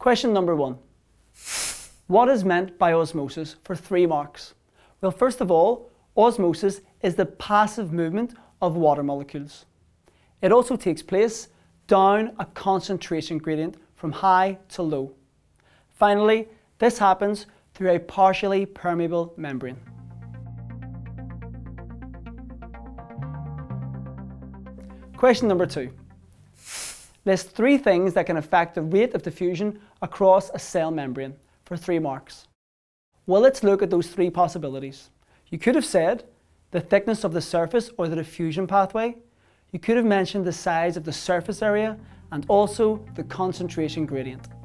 Question number 1. What is meant by osmosis for 3 marks? Well, first of all, osmosis is the passive movement of water molecules. It also takes place down a concentration gradient from high to low. Finally, this happens through a partially permeable membrane. Question number 2. List 3 things that can affect the rate of diffusion across a cell membrane for 3 marks. Well, let's look at those 3 possibilities. You could have said the thickness of the surface or the diffusion pathway. You could have mentioned the size of the surface area and also the concentration gradient.